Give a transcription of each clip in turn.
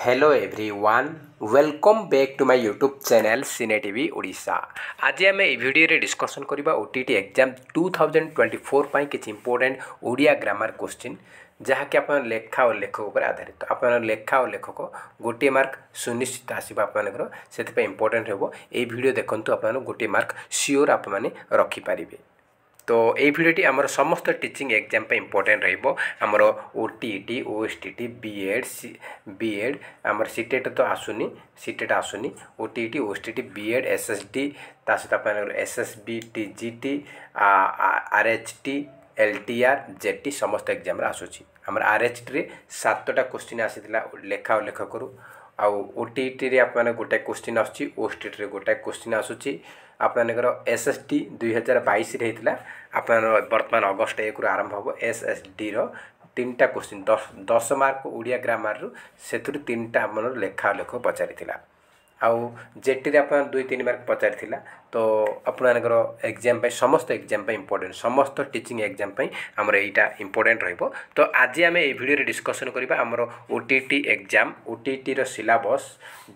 Hello everyone welcome back to my YouTube channel cine TV Odisha. आज आम ये video रे डिस्कसन करबा ओटीटी एग्जाम 2024 पाई किछि इंपोर्टेंट ओडिया ग्रामर क्वेश्चन जहाँकि आप लेखा और लेखक पर आधारित। आप लेखा और लेखक गोटे मार्क सुनिश्चित आसो आपर से इंपोर्टेंट हो वीडियो देखूँ आप गोटे मार्क सियोर आप रखिपारे। तो ये भिडियोटी आमर समस्त टीचिंग एग्जाम पे इंपोर्टेंट रहिबो। आमर ओटीटी ओएसटीटी बीएड आमर सीटेट तो आसुनी ओटीटी ओएसटीटी बीएड एसएसडी ता सहित आप SSB TGT RHT LTR JT समस्त एग्जाम आसूची। आमर आरएचटी रे 7टा क्वेश्चन आसीथिला लेखा और लेखक रु आउ ओटीटी रे आप गोटे क्वेश्चन आसूची ओएसटीटी रे गोटे क्वेश्चन आसूची। आपनकर एसएसडी 2022 रे हेतिला आपन वर्तमान अगस्त 1 रु आरंभ हो। एसएसडी रो 3टा क्वेश्चन 10 मार्क ओडिया ग्रामर रु सेथुर 3टा आपन लेखा लेख पचारिथिला। आउ जेटी रे आपन 2-3 मार्क पचारिथिला। तो आपनकर एग्जाम पे समस्त एग्जाम पे इंपोर्टेंट समस्त टीचिंग एग्जाम पे हमर एटा इंपोर्टेंट रहइबो। तो आज आमे ए वीडियो रे डिस्कशन करबा हमर ओटीटी एग्जाम ओटीटी रो सिलेबस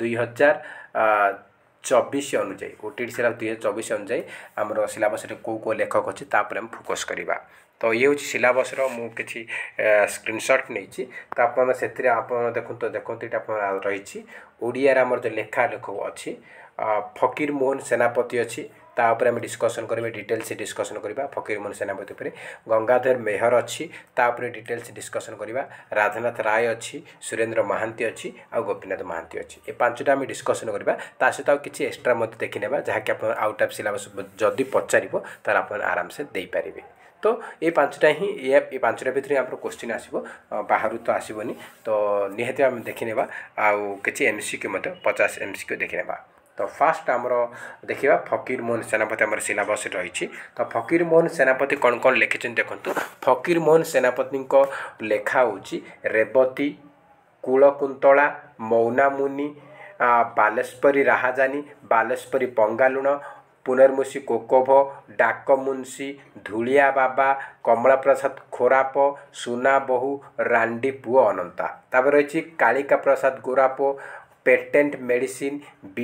2024 अनुଯାୟୀ ओटीटी सिलेबस 2024 अनुଯାୟୀ आमर सिलेबस रे को लेखक अछि तापर हम फोकस करिबा। तो ये हूँ सिलेबस मु किछि स्क्रीनशॉट नहीं तो आपन से आपन देखते रही ओडिया आमर जो लेखा लेखक अच्छी फकीर मोहन सेनापति अच्छी तापर आम डिस्कसन करेंगे डिटेल्स डिस्कसन करवा। फकीर मोहन सेनापति पर गंगाधर मेहर अच्छी तापर डिटेल्स डिस्कसन करवा। राधानाथ राय अच्छी सुरेंद्र महांती अच्छी आ गोपीनाथ महांती अच्छी ये 5टा आम डिस्कसन करवा। ता सहित आउ किछि एक्स्ट्रा मत देखने जहाँकि आप आउट ऑफ सिलेबस जदि पचार तार आप आराम से दे पारे। तो ये 5टा ही ये 5टा भितर आप क्वेश्चन आसो बाहर तो आसबनी। तो निहत आम देखने आउ कि एमसीक्यू मत 50 एमसीक्यू देखने। तो फास्ट आमर देखा फकीर मोहन सेनापति आम सिलेबस रही। तो फकीर मोहन सेनापति कौन कौन लिखिं देखु। फकीर मोहन सेनापति लेखा हूँ रेवती कूलकुंतला मौनामुनि बालेश्वरी राहाजानी बालेश्वरी पंगालुण पुनर्मुसी कोकोभ डाक मुंशी धूलिया बाबा कमला प्रसाद खोराप सुना बहु रांडी पुओ अनंता तापर रही कालिका प्रसाद गोराप पेटेंट मेडिसिन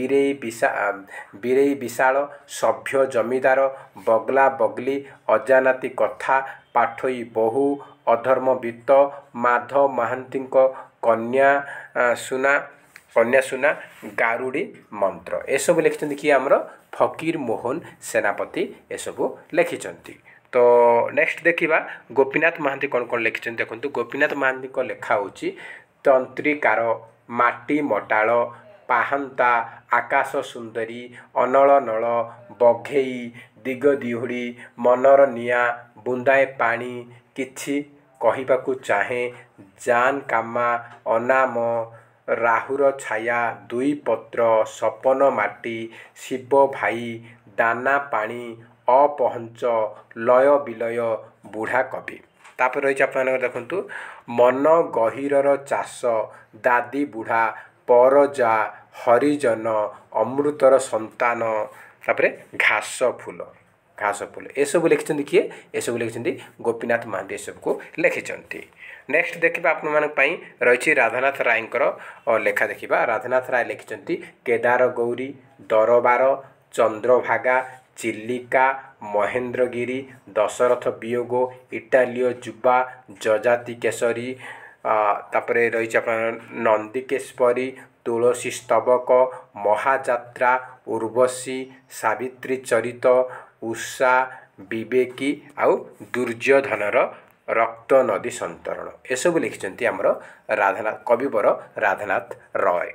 बीरेई विशाल सभ्य जमीदार बगला बगली अजानाती कथा पाठई बहु अधर्म वित्त माधव महांती कन्या सुना गारुड़ी मंत्र एसबू लिखिं कि आमर फकीर मोहन सेनापति एसबू लिखिं। तो नेक्स्ट देखा गोपीनाथ महांती कौन कौन लिखिं देखो। गोपीनाथ महांती लेखा हूँ तंत्रिकार माटी मटाल पाहंता आकाश सुंदरी अनल नल बघेई दिग दिहुड़ी मनर निया बुंदाए पानी किछि कहिबाकू चाहे जान कामा अनाम राहुर छाया दुई पत्र सपन माटी शिव भाई दाना पानी अपहंच लय विलय बुढ़ा कवि। तापर रही आप देखु मन गहिरर चाष दादी बुढ़ा परजा हरिजन अमृतर संतान तापर घास फूल एसबू लिखिं किए एसबू लिखिं गोपीनाथ महांती सबको लिखिं। नेक्स्ट देखा आप रही राधानाथ रायकर लेखा देखा। राधानाथ राय लिखिं केदार गौरी दरबार चंद्रभागा चिल्लिका महेंद्रगिरी दशरथ वियोग इटालीय जुबा जजाति केसरी तापर रही नंदिकेश्वरी तुलसी स्तबक महाजात्रा उर्वशी सावित्री चरित उषा विवेकी आउ दुर्योधनर रक्त नदी संतरण एसबू लिखिं आमर राधानाथ कविवर राधानाथ रॉय।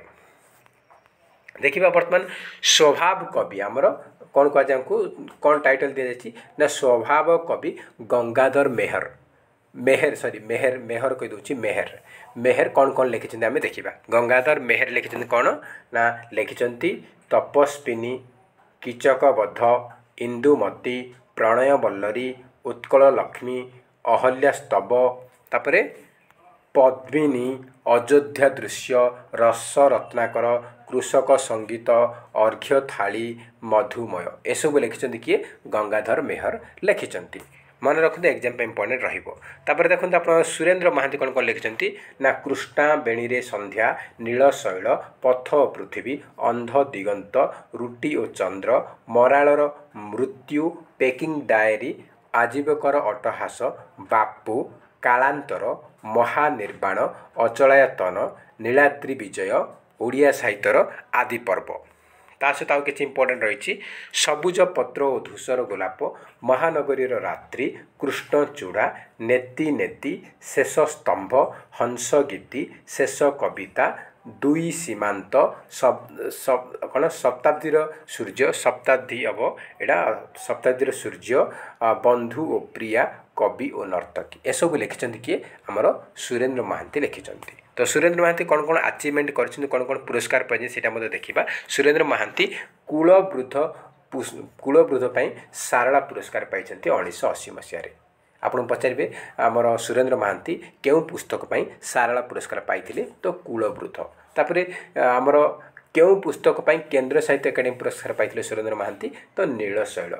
देखिए वर्तमान स्वभाव कवि आमर कौन कह कौन टाइटल दी जाए ना स्वभाव कवि गंगाधर मेहर कही दूसरी मेहर कौन कौन लिखिं आम देखा। गंगाधर मेहर लिखिं कौन ना लिखिं तपस्विनी कीचकबद्ध इंदुमती प्रणय बल्लरी उत्कल लक्ष्मी अहल्या स्तव तापरे पद्मिनी अयोध्या दृश्य रस रत्नाकर कृषक संगीत अर्घ्य थाली मधुमय एसबू लिखिं किए गंगाधर मेहर लिखिं। मन रखते एग्जाम पे इंपोर्टेंट रहिबो। तापर देखंतु आप सुरेंद्र महांती कौन कौन लिखिछंती ना कृष्णा बेणी रे संध्या नील शैल पथ पृथ्वी अंध दिगंत रुटी और चंद्र मराळर मृत्यु पेकिंग डायरी आजीवकर अट्टहास बापू कालांतर महानिर्वाण अचलायतन नीलाद्रि विजय ओडिया साहित्यर आदि पर्व। ता सहित आउ किछि इंपोर्टेंट रही सबुज पत्र और धूसर गोलाप महानगरीर रात्रि कृष्णचूड़ा नेति नेति शेष स्तंभ हंस गीति शेष कविता दुई सीमांत कौन शताब्दीर सूर्य शताब्दी हम यहाँ शताब्दीर सूर्य बंधु और प्रिया कवि और नर्तकी एसबू लिखिं किए आमर सुरेंद्र महांती लिखिं। तो सुरेंद्र महांती कौन कौन अचीवमेंट कर कौन कौन पुरस्कार पाई सीटा देखा। सुरेंद्र महांती कूलवृद्ध सारला पुरस्कार पाई 1980 मसीह। आपन पचारे आमर सुरेंद्र महांती केउं पुस्तक पाई सारला पुरस्कार पाई तो कूलवृद्ध। तापर आमर केउं पुस्तक पाई केंद्र साहित्य एकाडेमी पुरस्कार पाई सुरेंद्र महांती तो नील शैल।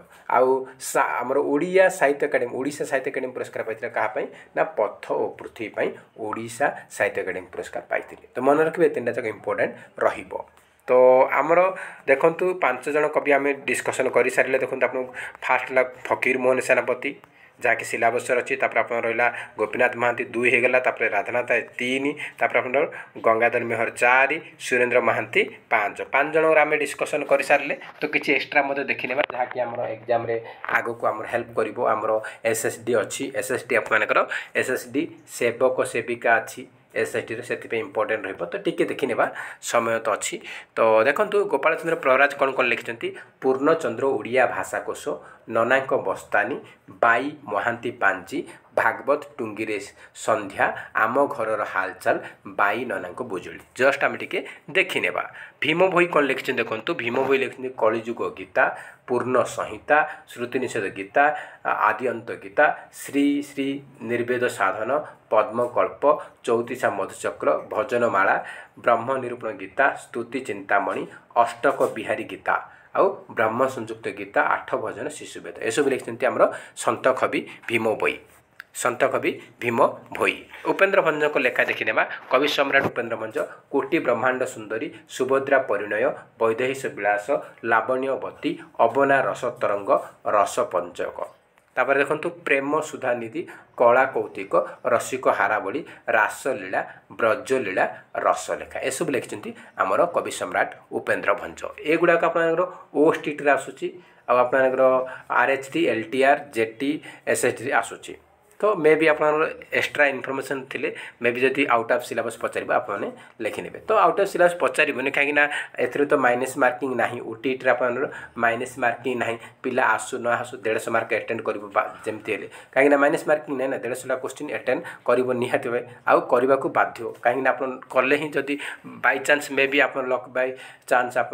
आमर ओडिया साहित्य एकाडेमी ओडिशा साहित्य एकाडेमी पुरस्कार पाई क्या ना पथ और पृथ्वी ओडिशा साहित्य एकाडेमी पुरस्कार पाई। तो मन रखिए तीन जाक इंपोर्टेंट रहिबो। तो आमर देखंतु 5 जन कवि आम डिस्कसन कर सारे। देखो आप फास्ट ला फकीर मोहन सेनापति जहाँकि सिलेबस अच्छी आप रहा गोपीनाथ महांती 2 होगला राधानाथ 3 आप गंगाधर मेहर 4 सुरेंद्र महांती 5 जन आम डिस्कसन कर सारे। तो किसी एक्सट्रा मत देखी ना जहाँकि आम एग्जाम आग को आम हेल्प कर आमर एसएसडी अच्छी एसएसडी आपर एसएसडी सेवक सेविका अच्छी एसएसटी से इंपोर्टेंट रही। तो टी देखी ना समय तो अच्छी। तो देखो गोपाल चंद्र प्रहराज कौन कौन लिखिं पूर्णचंद्र ओडिया भाषाकोश ननाक बस्तानी बाई महांती पांची भागवत टुंगीरे संध्या आम घर हालचाल बाई ननाक बुजुली जस्ट आम टे देखी नेबा। भीम भोई कौन लिखिं देखो भीम भोई लिखिं कलिजुग गीता पूर्ण संहिता श्रुति निषेध गीता आदि अंत गीता श्री श्री निर्वेद साधन पद्मकल्प चौतीसा मधुचक्र भजनमाला ब्रह्म निरूपण गीता स्तुति चिंतामणि अष्टक बिहारी गीता आउ ब्रह्म संयुक्त गीता 8 भजन शिशुवेद एसबू लिखिं आमर सन्त कवि भीम भोई सन्त कवि भीम भोई। उपेन्द्र भंज को लेखा देखी नेबा कवि सम्राट उपेन्द्र भंज कोटि ब्रह्मांड सुंदरी सुभद्रा परिणय वैदेहिश विलास लावण्यवती अबना रस तरंग रस पंचक। तापर देखंतु प्रेम सुधानिधि कला कौतिक रसिक हारावली रासलीला ब्रजलीला रसलेखा एसबू लिखिं आमर कवि सम्राट उपेन्द्र भंज। एगुड़ाक आप ओएसटीटी आसूची आपर आरएचटी एलटीआर जेटी एसएसटी आसूची। तो मे भी आप एक्स्ट्रा इनफर्मेशन थिले मे भी जदि आउट ऑफ सिलेबस पचार आपने लिखि नेबे। तो आउट ऑफ सिलेबस पचारे कहीं ए तो माइनस मार्किंग ना ओटीटी आप माइनस मार्किंग ना पिला आसु न आसु 150 मार्क एटेंड करमती कहीं माइनस मार्किंग ना 150 क्वेश्चन एटेंड कर निहाती भाई आउ करने को बाध्य कहीं आप कले ही जदि बाय चांस मे भी आप लक बाय चांस आप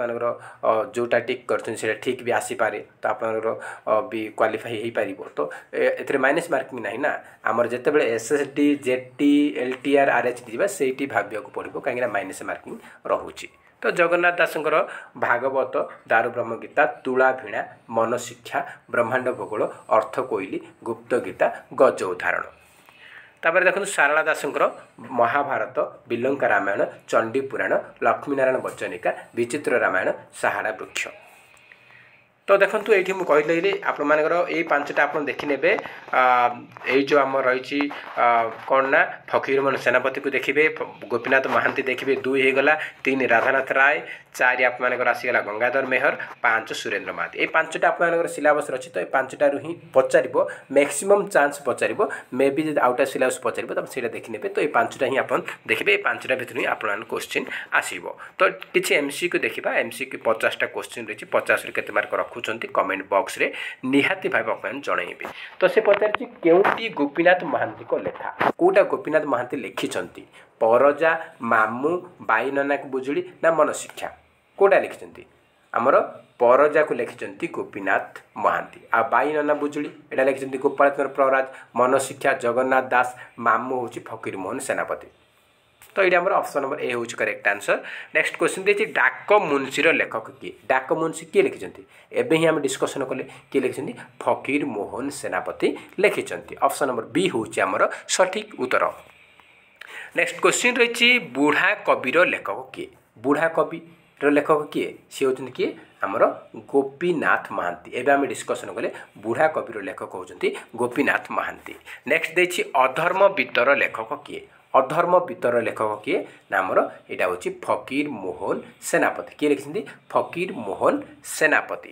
जोटा टिक कर ठीक भी आसीपे तो आप भी क्वालिफाई हो पार। तो ए माइनस मार्किंग ना ना आमर जिते बड़े एसएसडी जेटी एलटीआर आरएचटी जावा सेठी भाविया को पड़ो कहीं माइनस मार्किंग रोचे। तो जगन्नाथ दासंकर भागवत दारु ब्रह्म गीता तुला भिणा मन शिक्षा ब्रह्मांड भूगोल अर्थ कोइली गुप्त गीता गज उदाहरण। तापर देखो सारला दासंकर महाभारत बिलंका रामायण चंडी पुराण लक्ष्मीनारायण बच्चनिका विचित्र रामायण साहारा वृक्ष। तो देखो ये मुझे आपर ये 5टा आप देखने ये जो आम रही कौन ना फकीर मोहन सेनापति को देखिए गोपीनाथ महांती देखिए 2 होगला 3 राधानाथ राय 4 आप आसीगला गंगाधर मेहर 5 सुरेंद्र महांती ये 5टा आप सिलेबस रही। तो ये 5टारू ही पचार मैक्सिमम चांस पचार मे भी जब आउट ऑफ सिलेबस पचार तो सीटा देखने पे। तो ये 5टा ही आप देखिए ये 5टा भितर ही आप क्वेश्चन आसो। तो किसी एमसीक्यू देखा एमसीक्यू 50टा क्वेश्चन रही 50 के मार्क रखुंट कमेंट बॉक्स रे निहाती भाव अपन जनइबे। तो से पचार केउटी गोपीनाथ महांती को लेखा कोटा गोपीनाथ महांती लिखिं परजा मामू बाई ननाक बुजुड़ी ना मन शिक्षा कोटा लिखिं आमर परजा को लिखिं गोपीनाथ महांती आ बाई नना बुजुड़ी एटा लिखिं गोपाल चंद्र प्रहराज मन शिक्षा जगन्नाथ दास मामू हूँ फकीर मोहन सेनापति। तो ये आम ऑप्शन नंबर ए हूँ करेक्ट आंसर। नेक्स्ट क्वेश्चन देखिए डाक मुंशीर लेखक किए डाक मुंशी किए लिखिं एवं ही आम डिस्कसन कले किए लिखिं फकीर Mohan Senapati लिखिं option number B हूँ आमर सठिक उत्तर। नेक्स्ट क्वेश्चन रही बुढ़ा कविर लेखक किए बुढ़ा कविर लेखक किए सी होती किए आमर गोपीनाथ महांती एवं आम डिस्कसन कले बुढ़ा कविर लेखक होती गोपीनाथ महांती। नेक्स्ट देखिए अधर्म वितर लेखक किए अधर्म वितर लेखक किए ना आमर यहाँ हूँ फकीर मोहन सेनापति किए लिखिं फकीर मोहन सेनापति।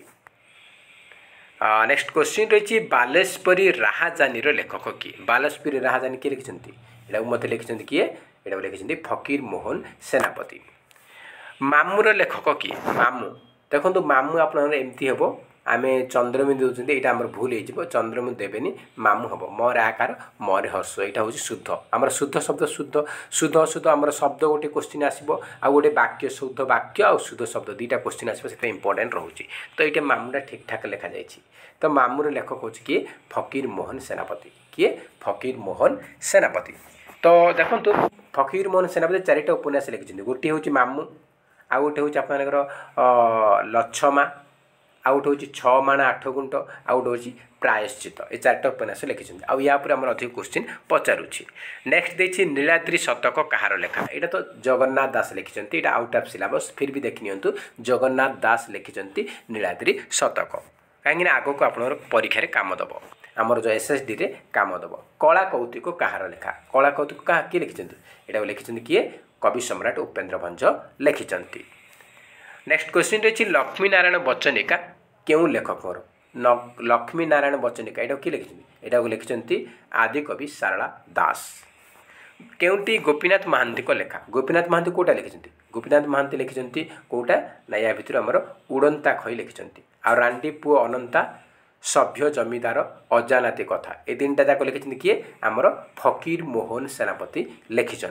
नेक्स्ट क्वेश्चन रही बालेश्वरी राहाजानी लेखक किए बालेश्वरी राहाजानी किए लिखिं यहाँ मत लिखिं किए यहाँ लिखिं फकीर मोहन सेनापति। मामूर लेखक किए मामू देखो मामू आप एमती हम आम चंद्रबिंदु दूसरी यहाँ आम भूल हो चंद्रबिंदु देवेनि मामू हम मोर आकार मोर हर्ष यहाँ हूँ शुद्ध आम शुद्ध शब्द शुद्ध शुद्ध अशुद्ध आम शब्द गोटे क्वेश्चन आसो आ गोटे वाक्य शुद्ध वाक्य आ शुद्ध शब्द दुईटा क्वेश्चन आसो से इंपोर्टेंट रोचे तो ये मामूटा ठीक ठाक लिखा जाए तो मामूर लेखक हूँ किए फकीर मोहन सेनापति किए फकीर मोहन सेनापति। तो देखो फकीर मोहन सेनापति चारिटा उपन्यास लिखिं गोटे हूँ मामू आ गोटे हूँ आपर लछमा आ गोटे हूँ छः माण आठ गुंट आ गोटे हूँ प्रायश्चित ये चार्टा उपन्यास लिखिं आ या आम अधिक क्वेश्चन पचारुच्छी। नेक्स्ट देखिए नीलाद्री शतक कहार लेखा यहाँ तो जगन्नाथ दास लिखिं यहाँ आउट ऑफ सिलेबस फिर भी देखनी जगन्नाथ दास लिखिं नीलाद्री शतक कहीं आगक आप परीक्षा काम दब आमर जो एसएसडी रे काम दब। कला कौतिक कहार लेखा कला कौतिक क्या किए लिखिं यहाँ लिखिं किए कवि सम्राट उपेन्द्र भंज लिखिं। नेक्स्ट क्वेश्चन रही लक्ष्मी नारायण बच्चनिका क्यों लेखक लक्ष्मी नारायण बच्चनिका यहाँ किए लिखिं यहाँ लिखिं आदि कवि सारला दास। केउटी गोपीनाथ महांती लेखा गोपीनाथ महांती कोटा लिखिं गोपीनाथ महांती लिखिं कोटा ना या भितर आमर उड़ंता खई लिखिं आ रांडी पुओ अनंता सभ्य जमीदार अजानाती कथा ये तीन टा जाक लिखिं किए आमर फकीर मोहन सेनापति लिखिं।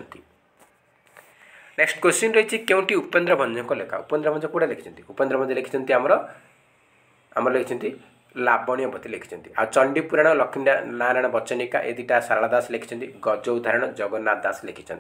नेक्स्ट क्वेश्चन रही क्योंटी उपेन्द्र भंज लेखा उपेन्द्र भंज कोटा लिखिं उपेन्द्र भंज लिखिं आमर लिखिं लावण्यवती लिखिं आ चंडी पुराण लक्ष्मी नारायण बच्चनिका ये दुटा सारला दास लिखिं गज उदाहरण जगन्नाथ दास लिखिं।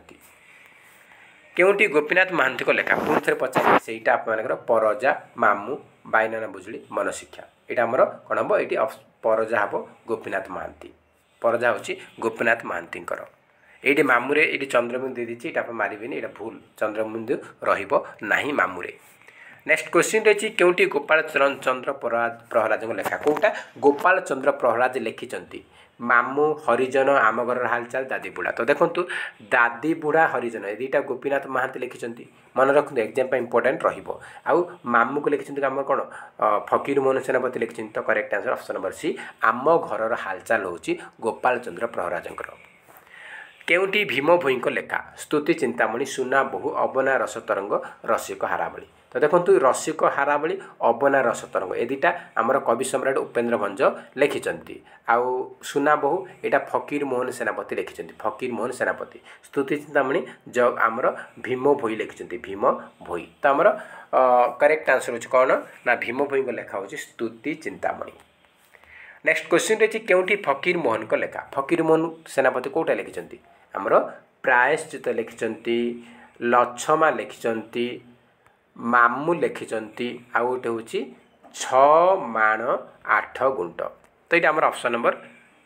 क्योंटी गोपीनाथ महांती लेखा पुणी थे पचार से आपर परजा मामू बाइनाना बुजुली मन शिक्षा यहाँ आमर कौन हम ये परजा हम गोपीनाथ महांती परजा हूँ गोपीनाथ महांती ये मामूरे ये चंद्रबिंदु दे दीजिए यहाँ मारे यहाँ भूल चंद्रबिंदु रहा मामूरे। नेक्स्ट क्वेश्चन रही क्योंटी गोपाल चंद्र प्रहलाद लेखा कोटा गोपाल चंद्र प्रहलाद लिखिं मामू हरिजन आम घर हालचाल दादी बुढ़ा तो देखो दादी बुढ़ा हरिजन ये दुटा गोपीनाथ महांती लिखिं मन रखु एग्जाम इंपोर्टेंट रहा मामू को लिखिं आम कौन फकीर मोहन सेनापति लिखिं तो correct answer option number C आम घर हालचाल हूँ गोपाल चंद्र प्रहलाद। केउटी भीम भोई लेखा स्तुति चिंतामणि सुना बहु अबना रस तरंग रसिक हारावली तो देखो रसिक हारावली अबना रस तरंग ये दुटा आमर कवि सम्राट उपेन्द्र भंज लिखिं आउ सुना बहु यहाँ फकीर मोहन सेनापति लिखिं फकीर मोहन सेनापति स्तुति चिंतामणि जग आमर भीम भोई लिखिं भीम भोई तो आमर करेक्ट आंसर हो कौन ना भीम भोई लेखा हूँ स्तुति चिंतामणि। नेक्स्ट क्वेश्चन रही क्योंटी फकीर मोहन लेखा फकीर मोहन सेनापति कोटा लिखिं आमर प्रायश्चित लिखिं लछमा लिखिं मामू लिखिं आउ गोटे हूँ छः माण आठ गुंट तो ये आमर ऑप्शन नंबर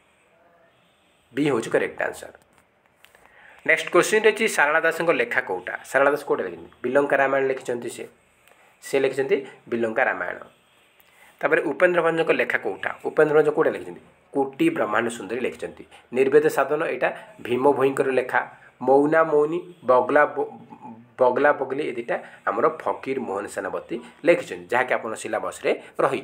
बी हूँ करेक्ट आंसर। नेक्स्ट क्वेश्चन रही सारला दास लेखा कोटा सारला दास कोटा लिखिं बिलंका रामायण लिखिं से लिखिं बिलंका रामायण तापर उपेन्द्र भंज लेखा कोटा उपेन्द्र भंज कोटा लिखिं कोटी ब्रह्मांड सुंदरी लिखिं निर्वेद साधन यहाँ भीम भोई लेखा मौना मौनी बगला बगला बगली ये दुटा आमर फकीर मोहन सेनापति लिखिं जहाँकि आप सिलेबस रही।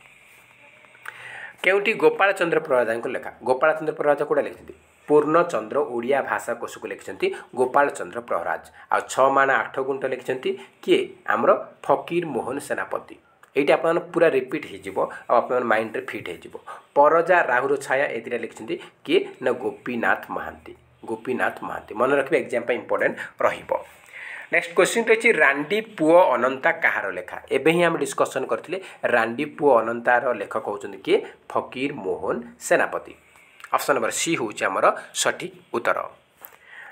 केउटी गोपाल चंद्र प्रहलाद लेखा गोपाल चंद्र प्रहलाद कोटा लिखिं पूर्णचंद्र ओडिया भाषा कोश को लिखिं गोपाल चंद्र प्रहलाद आ छः माण आठ गुंट लिखिं किए आमर फकीर मोहन सेनापति ये आप पूरा रिपीट हो माइंड रे फिट हो परजा राहुर छाया ये लिखिं किए ना गोपीनाथ महांती मन रखिए एग्जाम इंपोर्टेंट रहिबो। नेक्स्ट क्वेश्चन रही रांडी पुओ अनंता कहार लेखा एवं ही आम डिस्कसन करते रांडी पुओ अनंतार लेखक होती किए फकीर मोहन सेनापति ऑप्शन नंबर सी हूँ आमर सठिक उत्तर।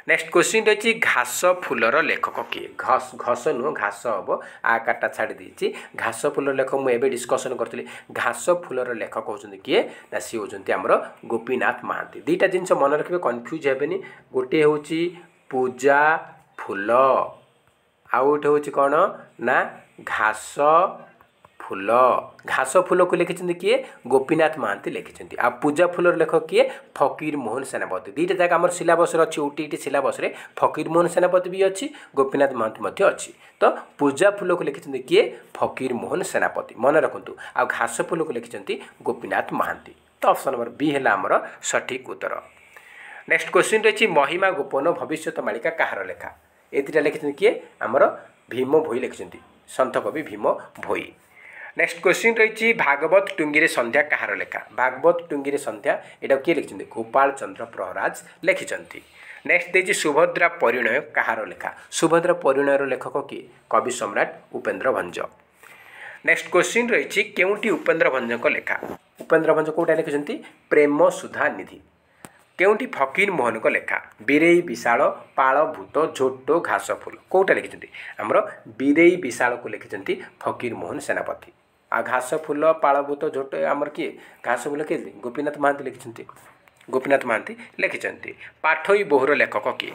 नेक्स्ट क्वेश्चन रही घास फूलर लेखक किए घस घस नुह घास हम आकारटा छाड़ी देती घास फूलर लेखक मुझे डिस्कसन करी घास फूलर लेखक होती किए ना सी होती आमर गोपीनाथ महांती दुईटा जिनस मन रखिए कन्फ्यूज हेनी गोटे हूँ पूजा फूल आउ गोटे हूँ कौन ना घास फूल घास फूल को लिखिं किए गोपीनाथ महांती लिखिं आ पूजा फूलर लेखक किए फकीर मोहन सेनापति दुईटा जगह आम सिलेबस अच्छी ओटीटी सिलेबस फकीर मोहन सेनापति भी अच्छी गोपीनाथ महांती अच्छी तो पूजा फूल को लिखिं किए फकीर मोहन सेनापति मन रखु आ घास फूल को लिखिं गोपीनाथ महांती तो ऑप्शन नंबर बी है आमर सठिक उत्तर। नेक्स्ट क्वेश्चन रही महिमा गोपन भविष्यत मालिका कहार लेखा ये दुटा लिखिं किए आमर भीम भोई लिखिं सन्थ कवि भीम भोई। नेक्स्ट क्वेश्चन रही भागवत टुंगी संध्या कहार लेखा भागवत टुंगी संध्या यहाँ किए लिखिं गोपाल चंद्र प्रहराज लिखिं। नेक्स्ट देखिए सुभद्रा परिणय कहार लेखा सुभद्रा परिणयर लेखक किए कवि सम्राट उपेन्द्र भंज। नेक्स्ट क्वेश्चन रही केउटी उपेन्द्र भंज लेखा उपेन्द्र भंज कौटा लिखिं प्रेम सुधा निधि केउटी फकीर मोहन को लेखा बीरेई विशाल पाल भूत झोटो घास फूल कौटा लिखिं आमर बीरेई विशाल को लिखिं फकीर मोहन सेनापति आ घास फूल पालभूत झोट आमर किए घास फूल किए गोपीनाथ महांती लिखिं गोपीनाथ महांती लिखिं। पाठोई बोहूर लेखक किए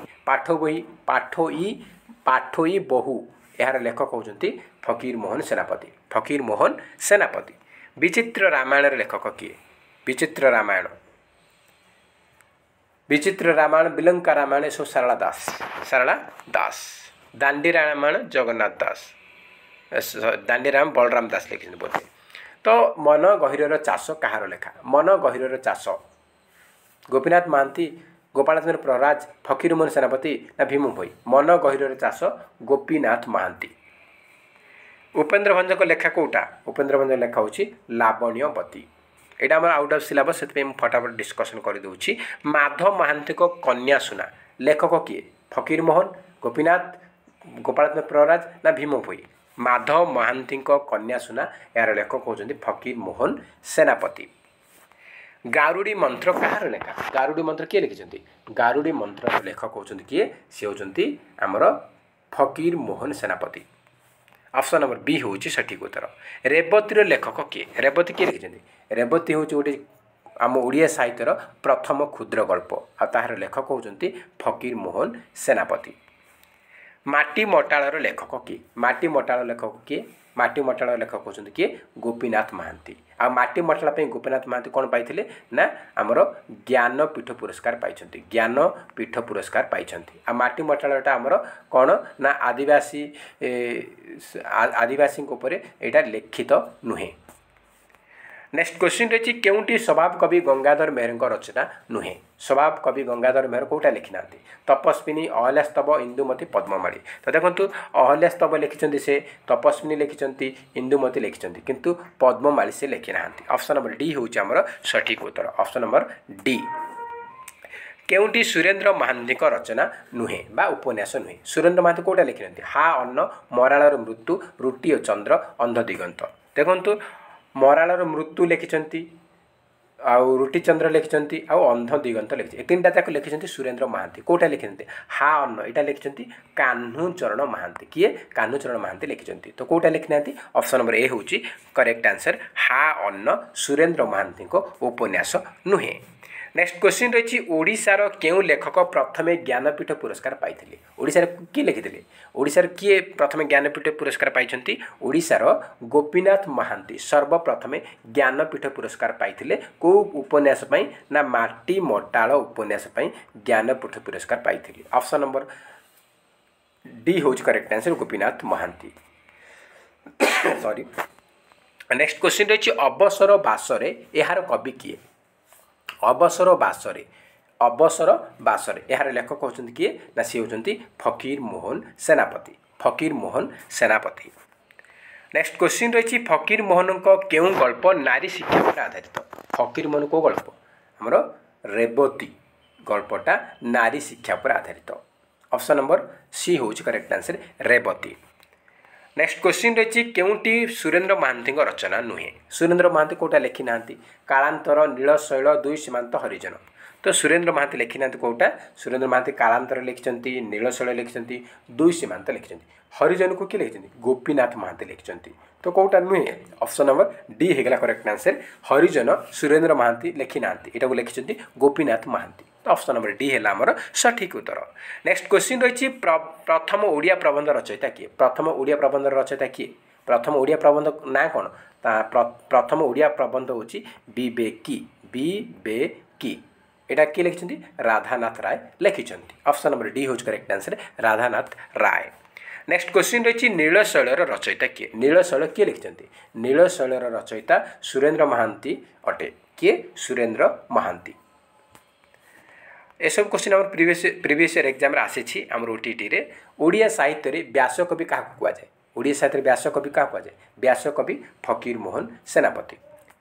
पाठोई बोहू यार लेखक होती फकीर मोहन सेनापति। विचित्र रामायण लेखक किए विचित्र रामायण बिलंका रामायण सब सारला दास दांडी रामायण जगन्नाथ दास दांडी राम बलराम दास लिखिं बोधे। तो मन गहिर चाष कहार लेखा मन गहिर चाष गोपीनाथ महांती गोपाल चंद्र प्रहराज फकीर मोहन सेनापति ना भीम भोई मन गहिर चाष गोपीनाथ महांती। उपेन्द्र भंज लेखा कौटा उपेन्द्र भंज लेखा हूँ लावण्यवती यहाँ आम आउट ऑफ सिलेबस से फटाफट डिस्कसन करदे। माधव महांती कन्या सुना लेखक किए फकीर मोहन गोपीनाथ गोपाल चंद्र प्रहराज ना भीम भोई माधव महांती कन्या सुना यार लेखक होती फकीर मोहन सेनापति। गारुड़ी मंत्र कहार लेखा गारुड़ी मंत्र किए लिखिं गारुड़ी मंत्र लेखक होती किए सी होती आमर फकीर मोहन सेनापति। ऑप्शन नंबर बी हूँ सठिक उत्तर। रेवतीर लेखक किए रेवती किए लिखिं रेवती हूँ गोटे आम ओडिया साहित्यर प्रथम क्षुद्र गल्प आ ताहार लेखक होती फकीर मोहन सेनापति। माटी मटाळर लेखक किए माटी मटाळ लेखक किए माटी मटाळ लेखक होती किए गोपीनाथ महांती आ माटी मटाळ गोपीनाथ महांती कौन पाई ना आमर ज्ञानपीठ पुरस्कार पाई ज्ञानपीठ पुरस्कार पाई आ माटी मटाळटा आमर कौन ना आदिवासी यहाँ लिखित नुहे। नेक्स्ट क्वेश्चन रही केउटी स्वभाव कवि गंगाधर मेहर रचना नुहे स्वभाव कवि गंगाधर मेहर कौटा लिखिना तपस्विनी अहल्यास्तव इंदुमती पद्ममाली तो देखो अहल्यास्तव लिखिं से तपस्विनी लिखिं इंदुमती लिखिं किंतु पद्ममाली से लिखिना। ऑप्शन नंबर डी हूँ आमर सठिक उत्तर ऑप्शन नंबर डी। केउटी सुरेन्द्र महांती रचना नुहे बा उपन्यास नुहे सुरेन्द्र महांती कौटा लिखिं हा अन्न मराळर मृत्यु रुटी और चंद्र अंध दिगंत देखु मराळर मृत्यु लिखिं आउ रुटी चंद्र लिखिं आउ अंध दिगंत लिखिं तीन टा जाक लिखिं सुरेन्द्र महांती कौटा लिखिं हा अन्न यहाँ लिखिं कान्हूचरण महांती किए कान्हूचरण महांती लिखिं तो कौटा लिखिना ऑप्शन नंबर ए हूँ करेक्ट आंसर हा अन्न सुरेन्द्र महांती उपन्यास नुहे। नेक्स्ट क्वेश्चन रही ओडिशार केउ लेखक प्रथमे ज्ञानपीठ पुरस्कार पाइथिले ओडिशार किए लिखिथिले ओडिशार किए प्रथमे ज्ञानपीठ पुरस्कार पाइछन्ति ओडिशार गोपीनाथ महांती सर्वप्रथमे ज्ञानपीठ पुरस्कार पाइथिले को उपन्यास पई ना माटी मटाळ उपन्यास पई ज्ञानपीठ पुरस्कार पाइथिले ऑप्शन नंबर डी होज correct answer Gopinath Mohanty sorry. Next question रही अवसर बासरे यार कवि किए अवसर बासरे यार लेखक होती किए ना सी होती फकीर मोहन सेनापति। नेक्स्ट क्वेश्चन रही फकीर मोहन केउं गल्प नारी शिक्षा पर आधारित फकीर मोहन को गल्प आमर रेवती गल्पटा नारी शिक्षा पर आधारित ऑप्शन नंबर सी हूँ correct answer Revati. Next question रही केउटी सुरेन्द्र महांती रचना नुहे सुरेन्द्र महांती कौटा लिखि ना कालांतर नीलशैल दुई सीमांत हरिजन तो सुरेन्द्र महांती लिखि ना कौटा सुरेन्द्र महांती कालांतर लिखिं नीलशैल लिखिं दुई सीमांत लिखिं हरिजन को किए लिखिं गोपीनाथ महांती लिखिं तो कौटा नुहे ऑप्शन नंबर डी होगा करेक्ट आंसर हरिजन सुरेन्द्र महांती लिखि ना यहाँ लिखिं गोपीनाथ महांती तो ऑप्शन नंबर डी है आमर सठिक उत्तर। नेक्स्ट क्वेश्चन रही प्रथम ओडिया प्रबंध रचयिता किए प्रथम ओडिया प्रबंध रचयिता किए प्रथम ओडिया प्रबंध ना कौन प्रथम ओडिया प्रबंध हूँ विवेकी एटा किए लिखिं राधानाथ राय लिखिं ऑप्शन नंबर डी हूँ correct answer Radhanath Ray. Next question रही नीलशैल रचयिता किए नीलशैल किए लिखिं नीलशैल रचयिता सुरेन्द्र महांती अटे किए सुरेन्द्र महांती। एसब क्वेश्चन आम प्रीवियस ईयर एग्जाम आसी आम ओटीटी रे ओडिया साहित्य रे व्यासकवि क्या कहुए ओडिया साहित्य व्यासकवि क्या कहुए व्यासकवि फकीर मोहन सेनापति।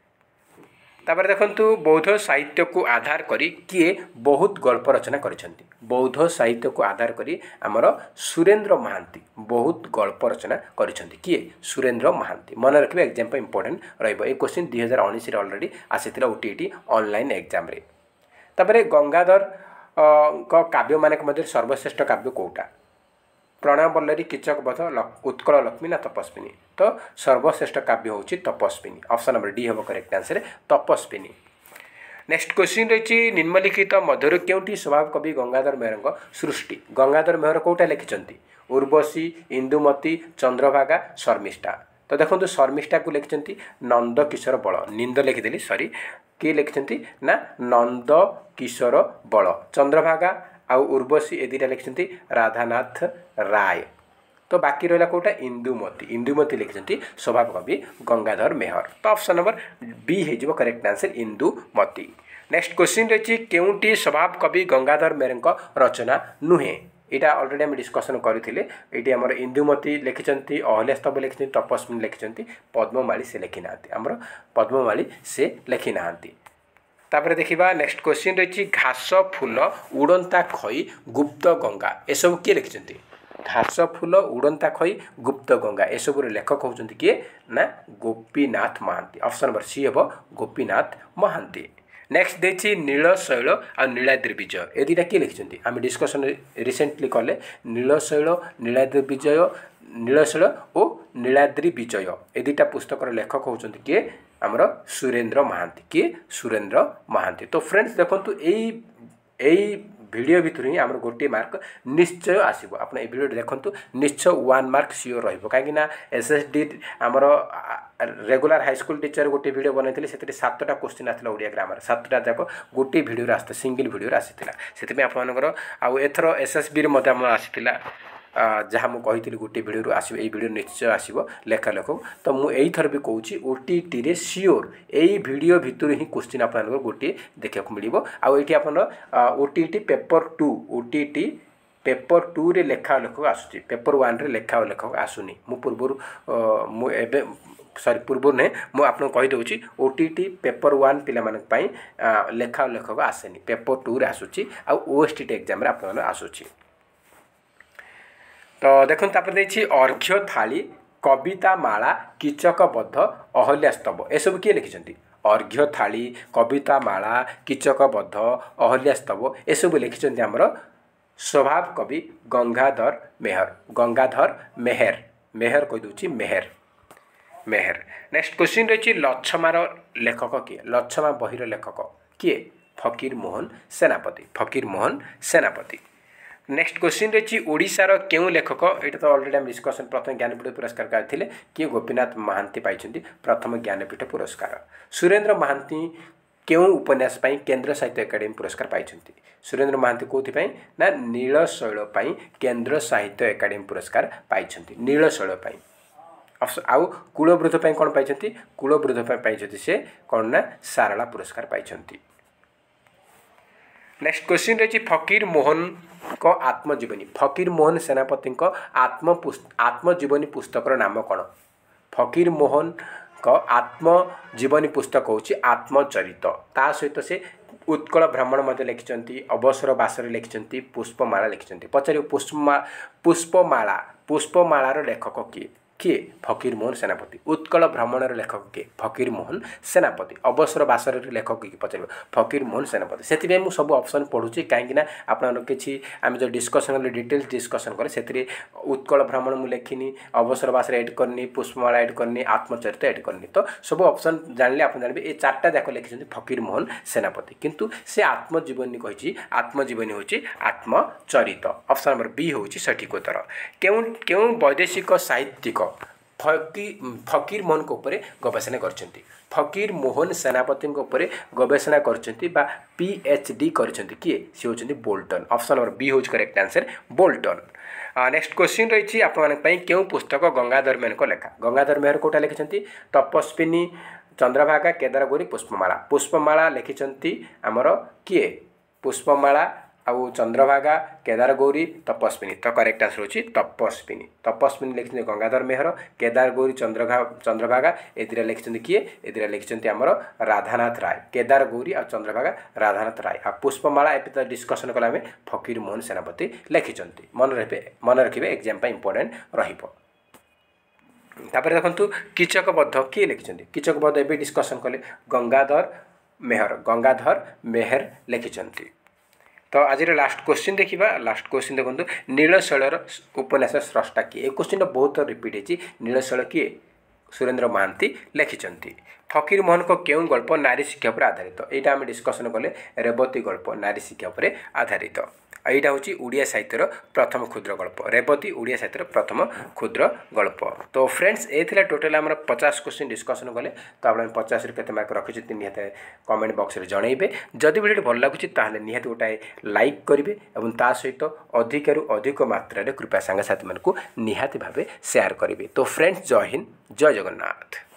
तापर देखंतु बौद्ध साहित्य को आधार करी किए बहुत गल्प रचना करिसेंती बौद्ध साहित्य को आधार करी आमर सुरेन्द्र महांती बहुत गल्प रचना करिसेंती किए सुरेन्द्र महांती मन रखिबे एग्जाम पे इंपोर्टेंट रहइबो ए क्वेश्चन 2019 रे ऑलरेडी आसीतिला ओटीटी ऑनलाइन एग्जाम रे। तापर गंगाधर काव्य मानक मध्य सर्वश्रेष्ठ काव्य कौटा प्रणवल्लरी कीचक बध उत्कल लक्ष्मी ना तपस्विनी तो सर्वश्रेष्ठ काव्य हूँ तपस्विनी ऑप्शन नंबर डी हम correct answer Tapaswini. Next question रही निम्नलिखित मध्य क्योंटी स्वभाव कवि गंगाधर मेहर सृष्टि गंगाधर मेहर कौटा लिखिं उर्वशी इंदुमती चंद्रभागा शर्मिष्ठा तो देखो शर्मिष्ठा को लिखिं नंद किशोर बल निंद लिखिदेली सॉरी किए लिखिं ना नंद किशोर बल चंद्रभागा आउ उर्वशी ए दुटा लिखिं राधानाथ राय तो बाकी रहा कौटा इंदुमती लिखिं स्वभाव कवि गंगाधर मेहर तो ऑप्शन नंबर बी हो correct answer Indumati. Next question रही केउटी स्वभाव कवि गंगाधर मेहर रचना नुहे यहाँ अलरेडी आम डिस्कसन करते ये आमर इंदुमती लिखिं अहल्यास्तव लिखिं तपस्विनी लिखिं पद्ममाली से लिखि ना आमर पद्ममाली से लिखि ना। तापर देखिबा नेक्स्ट क्वेश्चन रही घास फूल उड़ंता खई गुप्त गंगा एसबू किए लिखिं घास फूल उड़ंता खई गुप्त गंगा एसबू लेखक होउछन्ति किए ना Gopinath Mohanty option number C हे गोपीनाथ महांती। नेक्स्ट देखिए नीलशैल और नीलाद्रि विजय ए दुटा किए लिखिं आम डिस्कसन रिसेंटली कले नीलशैल नीलाद्रि विजय नीलशैल और नीलाद्रि विजय ए दुटा पुस्तकर लेखक होउछन्ति किए आमर सुरेन्द्र महांती किए सुरेन्द्र महांती। तो फ्रेंड्स देखो यही वीडियो भितर ही आमर गोटे मार्क निश्चय आसो आप वीडियो देखो निश्चय 1 मार्क सियोर रहिबो कहीं एसएसडी आमर रेगुलर हाईस्कल टीचर गोटे वीडियो बनई से 7टा क्वेश्चन आसला ओडिया ग्रामर 7टा जाक गोटे वीडियो आसता सिंगल वीडियो आसाला से आपर आउ एथर एसएसबी आसाला जहाँ मुझे कही गोटे वीडियो आसो ये वीडियो निश्चय आसो लेखा लेख तो मुझे थर भी कहूँ ओटीटी रे सियोर यही वीडियो भितर ही क्वेश्चन आप गोटे देखा मिल आईटी आप ओटीटी पेपर 2 ओटीटी पेपर 2 रे लेखा लेखक आसूँ पेपर 1 रे लेखा लेखक आसुनी मु पूर्व सॉरी पूर्व नहीं मुझे आपको कहीदे ओटीटी पेपर 1 पाई लेखा लेखक आसेनी पेपर 2 रे आसूँ आ ओएसटी एग्जाम आप आसूँ। तो देखो अर्घ्य थाली कविता माला कीचकबद्ध अहल्यास्तव एसबू किए लिखिं अर्घ्य थाली कविता माला कीचकबद्ध अहल्यास्तव एसबू लिखिं आमर स्वभाव कवि गंगाधर मेहर मेहर कहीदे मेहर। नेक्स्ट क्वेश्चन रही लछमार लेखक किए लछमा बहिर लेखक किए फकीर मोहन सेनापति। नेक्स्ट क्वेश्चन रही ओडिशार क्यों लेखक ये तो ऑलरेडी हम डिस्कसन प्रथम ज्ञानपीठ पुरस्कार करते किए गोपीनाथ महांती पाई प्रथम ज्ञानपीठ पुरस्कार। सुरेन्द्र महांती क्यों उपन्यास पाई केंद्र साहित्य एकाडेमी पुरस्कार पाई सुरेन्द्र महांती कौन ना नीलशैल केंद्र साहित्य एकाडेमी पुरस्कार पाई नीलशैल आउ कूलवृद्ध कौन पाई कूलवृद्ध पाई से कौन ना सारला पुरस्कार पाई। नेक्स्ट क्वेश्चन रही फकीर मोहन को आत्मजीवनी फकीर मोहन सेनापति आत्मजीवनी पुस्तकर नाम कौन फकीर मोहन को आत्मजीवनी पुस्तक हूँ आत्मचरित ता सहित से उत्कल भ्रमण मध्य लिखिं अवसर बासर लिखिं पुष्पमाला लिखिं पचार पुष्पमालार लेखक किए किए फकीरमोहन सेनापति। उत्कल भ्रमणर लेखक किए फकीरमोहन सेनापति। अवसर बासर लेखक किए पचार फकीरमोहन सेनापति। से मुझे सब ऑप्शन पढ़ुची कहीं आपन किसी आम जो डिस्कसन कले डिटेल्स डिस्कसन कले से उत्कल भ्रमण मुझे लिखिनी, अवसर बासर एड करनी, पुष्पमाला एड करनी, आत्मचरित एड करनी। तो सब ऑप्शन जानले आप जानते ये चार्टा जाक लिखिं फकीरमोहन सेनापति। किंतु से आत्मजीवनी कही आत्मजीवनी हूँ आत्मचरित। ऑप्शन नंबर बी हूँ सठिक उत्तर। क्यों वैदेशिक साहित्यिक फकीरमोहन ऊपर गवेषणा करछंती। फकीरमोहन सेनापति ऊपर गवेषणा करछंती बा पीएचडी करछंती किए सी होछंती बोल्टन। ऑप्शन नंबर बी होछ correct answer Bolton. Next question रही आपन क्यों पुस्तक गंगाधर मेहर को लेखा। गंगाधर मेहर कोटा लिखिछंती तपस्विनी, चंद्रभागा, केदारगौरी, पुष्पमाला। पुष्पमाला लिखिछंती आमर किए पुष्पमाला आउ चंद्रभागा, केदारगौरी, तपस्विनी। तो करेक्ट आंसर होची तपस्विनी। तपस्विनी लिखिछंती गंगाधर मेहर, केदारगौरी चंद्रभागा ए लिखिछंती किए ए लिखिछंती आमर राधानाथ राय। केदारगौरी और चंद्रभागा राधानाथ राय। आ पुष्पमाला ए डिस्कसन कला आम फकीरमोहन सेनापति लिखिछंती। मन रखिबे एग्जाम पे इंपोर्टेंट रहिबो। तापर देखंतु कीचकबद्ध किए लिखिछंती। कीचकबद्ध ए डिस्कसन कले गंगाधर मेहर लिखिछंती। तो आज लास्ट क्वेश्चन देखा। लास्ट क्वेश्चन देखो नीलशैलर उपन्यास स्रष्टा किए। क्वेश्चन बहुत रिपीट होती। नीलशैल किए सुरेंद्र महांती लिखिछंती। फकीरमोहन को क्यों गल्प नारी शिक्षा पर आधारित। यहाँ आम डिस्कसन कले रेवती गल्प नारी शिक्षा पर आधारित। यहाँ हूँ ओडिया साहित्यर प्रथम क्षुद्र गल्प। रेवती ओडिया साहित्यर प्रथम क्षुद्र गल्प। तो फ्रेंड्स ये टोटाल आम 50 क्वेश्चन डिस्कसन कले। तो आप 50 के मार्क रखी निहत कमेंट बॉक्स में जनइबे। जदि वीडियो भल लगुच ताहले निहत गोटाए लाइक करेंगे और ता सहित अधिकरू अधिक मात्रा कृपया सांगसाथी मानक निहाती भाव शेयर करेंगे। तो फ्रेंड्स जय हिंद जय जगन्नाथ।